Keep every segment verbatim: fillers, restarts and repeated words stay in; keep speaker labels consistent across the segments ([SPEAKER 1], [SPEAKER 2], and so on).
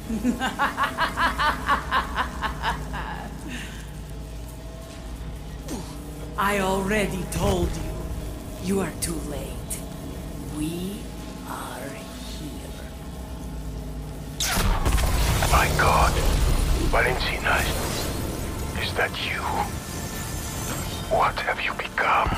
[SPEAKER 1] I already told you. You are too late. We are here.
[SPEAKER 2] My God. Valentina, is that you? What have you become?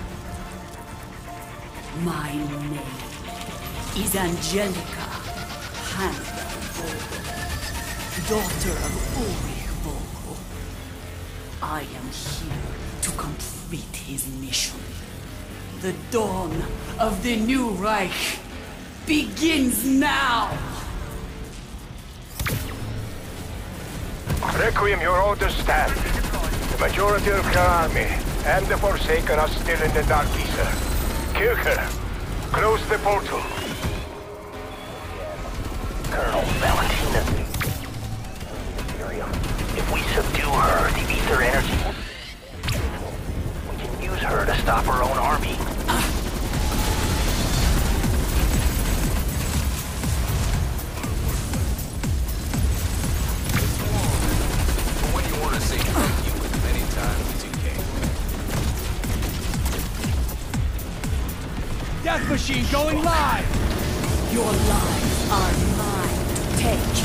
[SPEAKER 1] My name is Angelica Handel-Vogel, daughter of Ulrich Vogel. I am here to complete his mission. The dawn of the new Reich begins now!
[SPEAKER 2] Requiem, your orders stand. The majority of your army and the Forsaken are still in the Dark Ether. Kircher, close the portal.
[SPEAKER 3] Colonel Valentina. Miriam, if we subdue her, the ether energy, we can use her to stop our own army.
[SPEAKER 4] When you want to say thank you as many times as you can.
[SPEAKER 5] Death Machine going live!
[SPEAKER 1] Your lives are mine to take.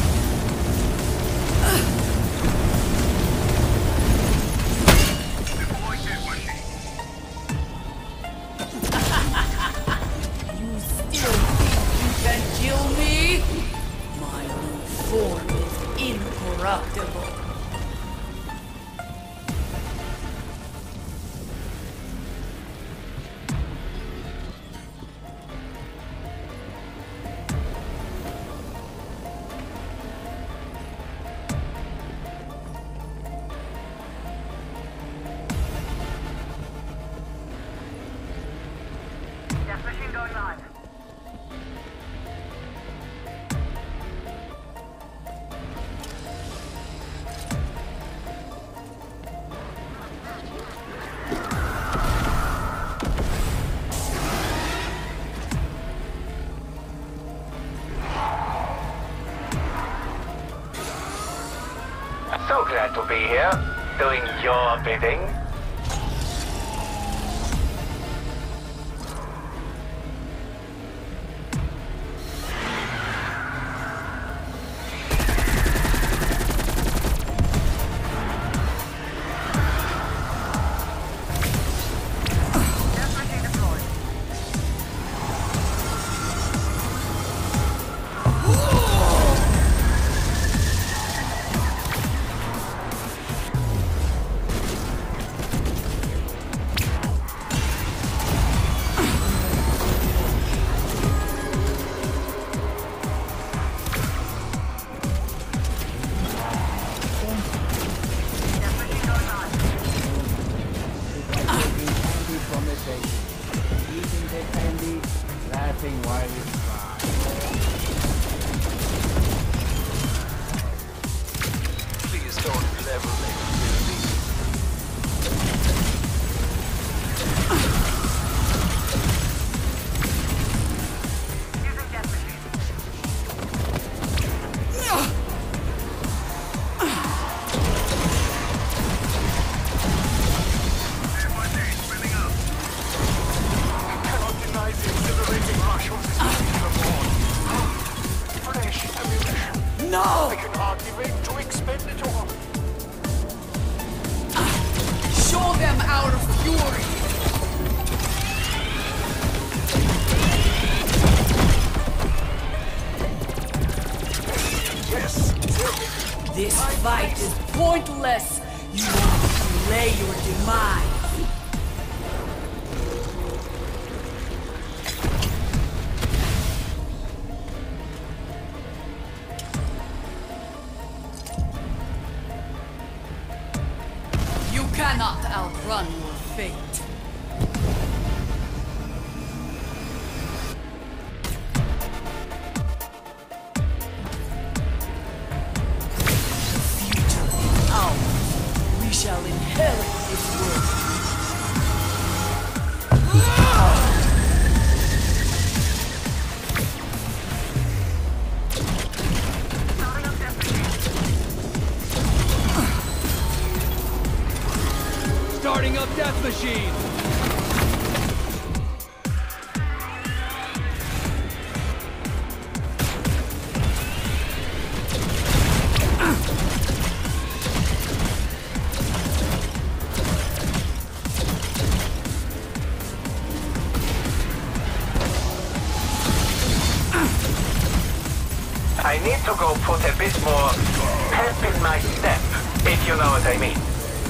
[SPEAKER 1] You still think you can kill me? My new form is incorruptible.
[SPEAKER 6] Death Machine going live.
[SPEAKER 2] So glad to be here, doing your bidding.
[SPEAKER 6] Death Machine deployed. Death Machine going live.
[SPEAKER 5] Candy from the table. Eating the candy, laughing while you cry.
[SPEAKER 4] Please don't ever make me leave.
[SPEAKER 6] Using Death Machine.
[SPEAKER 2] Cannot deny the exhilarating rush of this particular morn. Fresh ammunition.
[SPEAKER 1] No!
[SPEAKER 2] I can hardly wait to expend it all.
[SPEAKER 1] Show them our fury!
[SPEAKER 2] Yes,
[SPEAKER 1] This fight is pointless! You want to delay your demise! You cannot outrun your fate. The future is ours. We shall inherit this world.
[SPEAKER 6] Starting up
[SPEAKER 7] Starting up Death Machine!
[SPEAKER 3] I need to go put a bit more pep in my step, if you know what I mean.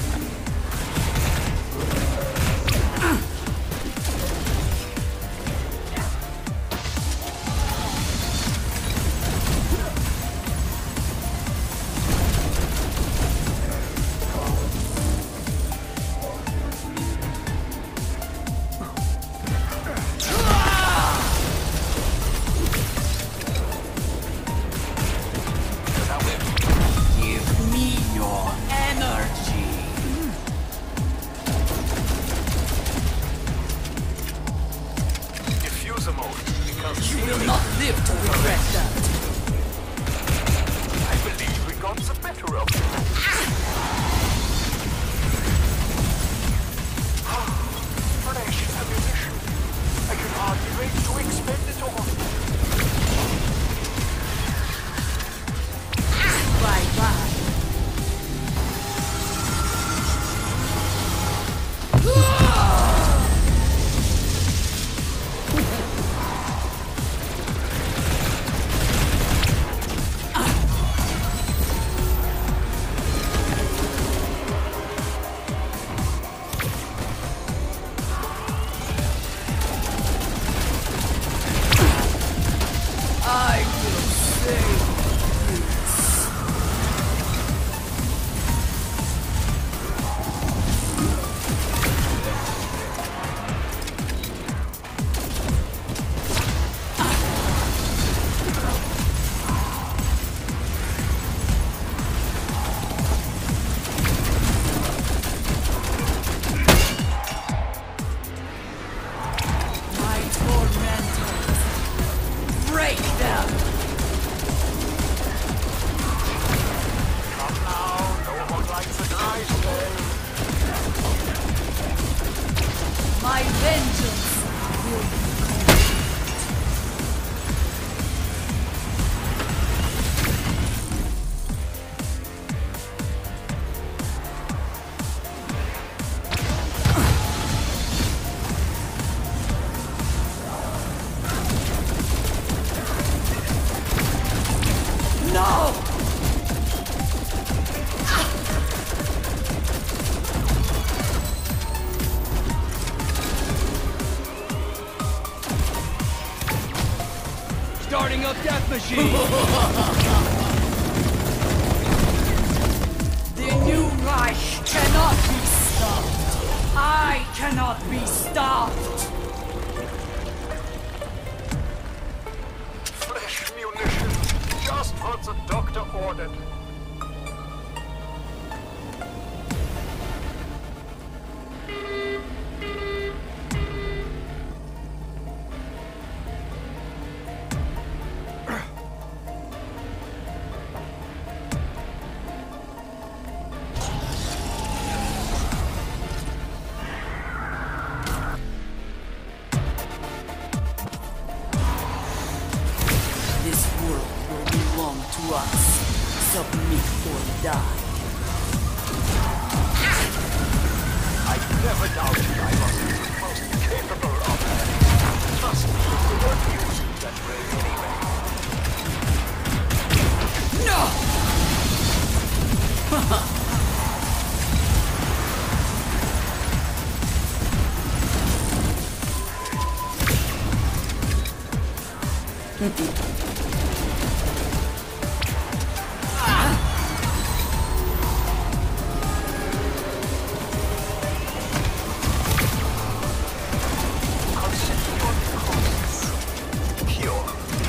[SPEAKER 1] Give me your energy.
[SPEAKER 4] Diffuser mode becomes
[SPEAKER 1] You will not live to regret that.
[SPEAKER 4] I believe we got the better of it. Fresh ammunition. I can hardly wait to expend it all.
[SPEAKER 1] Bye bye. I will save this. My tormentors, break them!
[SPEAKER 4] Come now, no one likes a nice day.
[SPEAKER 1] My vengeance will be No!
[SPEAKER 7] Starting up Death Machine!
[SPEAKER 1] The new Reich cannot be stopped. I cannot be stopped.
[SPEAKER 4] Fresh munition, just what the doctor ordered.
[SPEAKER 1] This world will belong to us. Submit or die.
[SPEAKER 4] I never doubted I was the most capable of it. Trust me, we won't use it that way anyway.
[SPEAKER 1] No!
[SPEAKER 4] Consider your costs pure.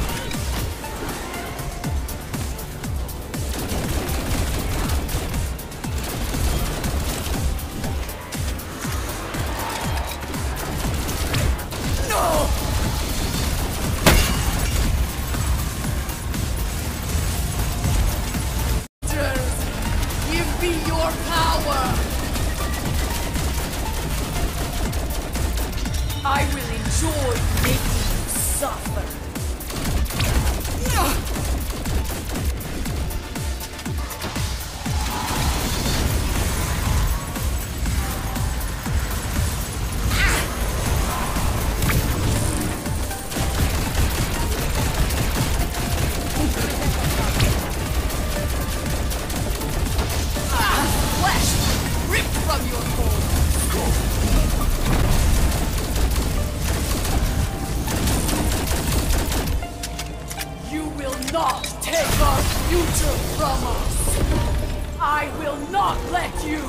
[SPEAKER 1] No! Give me your power! I will enjoy making you suffer. Not take our future from us! I will not let you!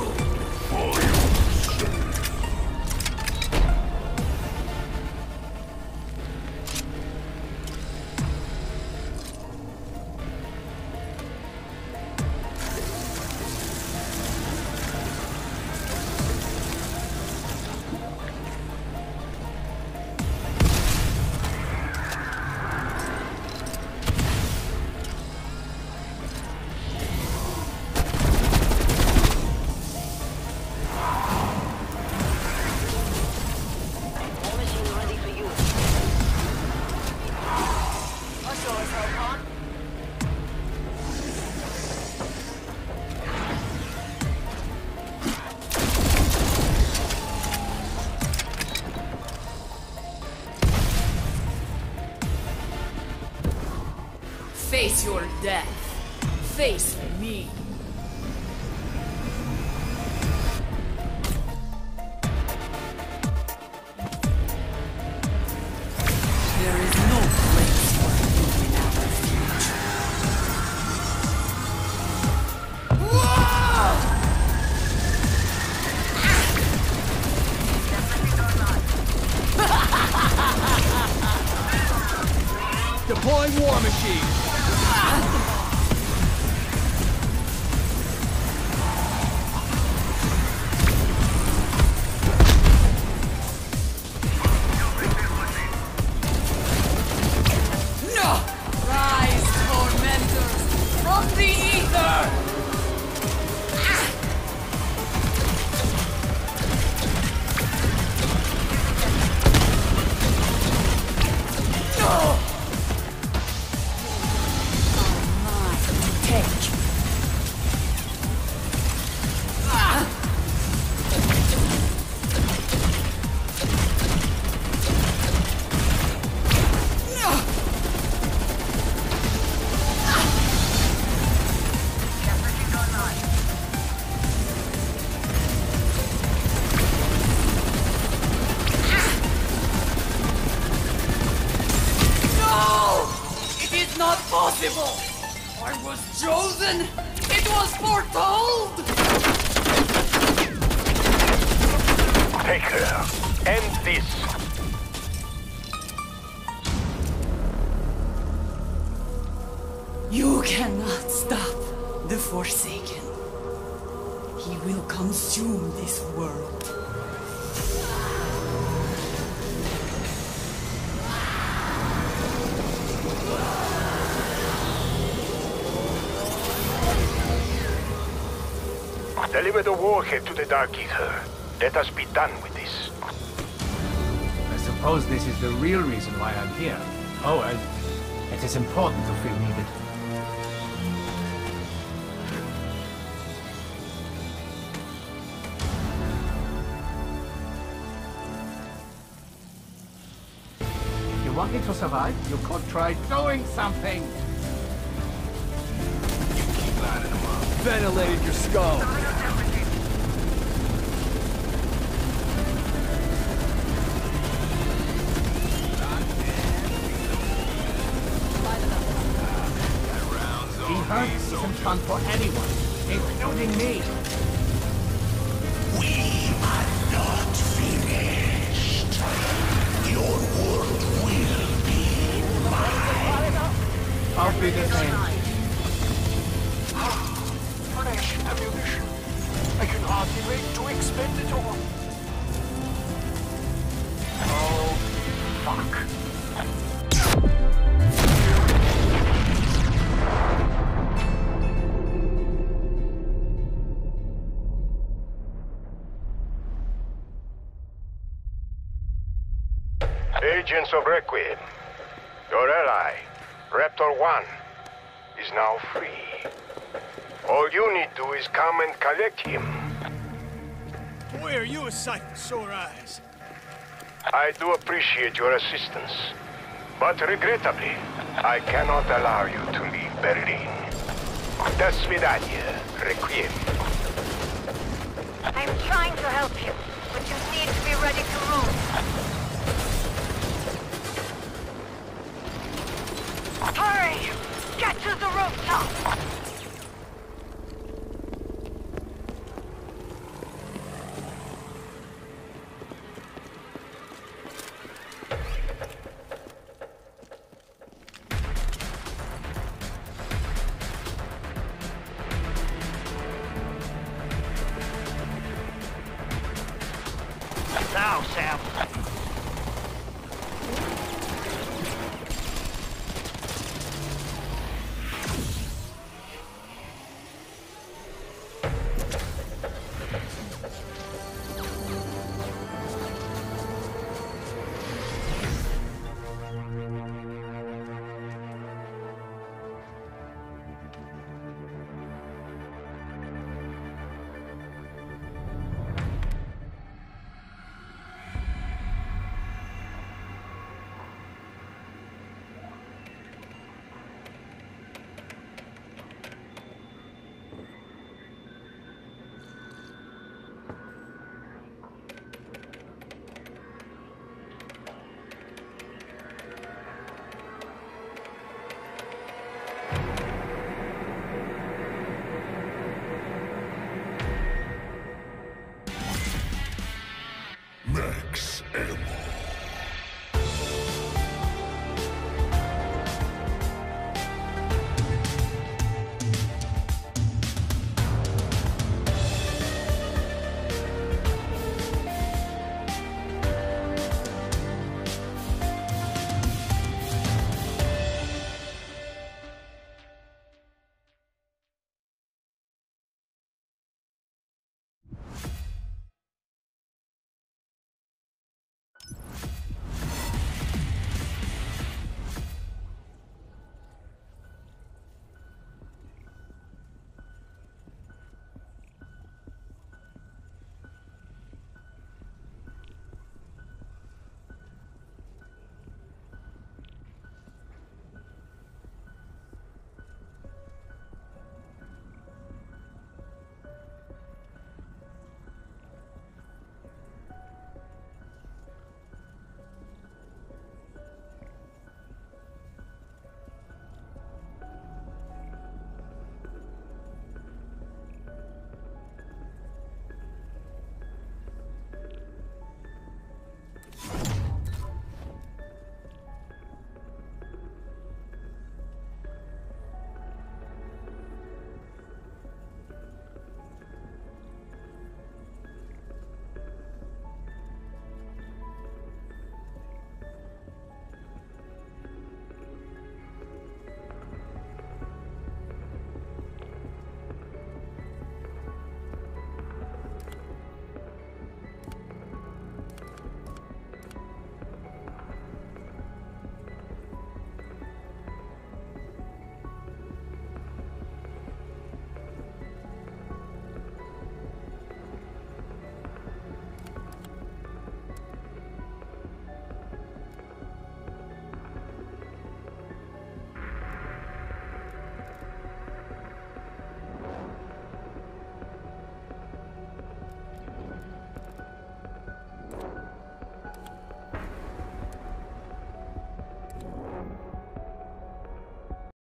[SPEAKER 1] Face your death. Face me. There is no place for you in our future.
[SPEAKER 7] Deploying War Machine.
[SPEAKER 1] No! Rise, tormentors, from the ether! No! Take. Ah! No! No! It is not possible! I was chosen! It was foretold!
[SPEAKER 2] Take her. End this.
[SPEAKER 1] You cannot stop the Forsaken. He will consume this world.
[SPEAKER 2] Deliver the warhead to the Dark Ether. Let us be done with this.
[SPEAKER 5] I suppose this is the real reason why I'm here. Oh, and it is important to feel needed. If you want me to survive, you could try doing something.
[SPEAKER 7] Ventilated your skull.
[SPEAKER 5] Being hurt isn't fun for anyone, including me.
[SPEAKER 8] We are not finished. Your world will be mine.
[SPEAKER 5] I'll be the same.
[SPEAKER 4] Fresh ammunition. I can hardly wait to expend it all. Oh, fuck.
[SPEAKER 2] agents of Requiem. Your ally, Raptor One, is now free. All you need to do is come and collect him.
[SPEAKER 7] Boy, are you a sight for sore eyes.
[SPEAKER 2] I do appreciate your assistance, but regrettably, I cannot allow you to leave Berlin. До свидания, Requiem.
[SPEAKER 6] I'm trying to help you, but you need to be ready to move. Hurry! Get to the rooftop!
[SPEAKER 3] Now, Sam.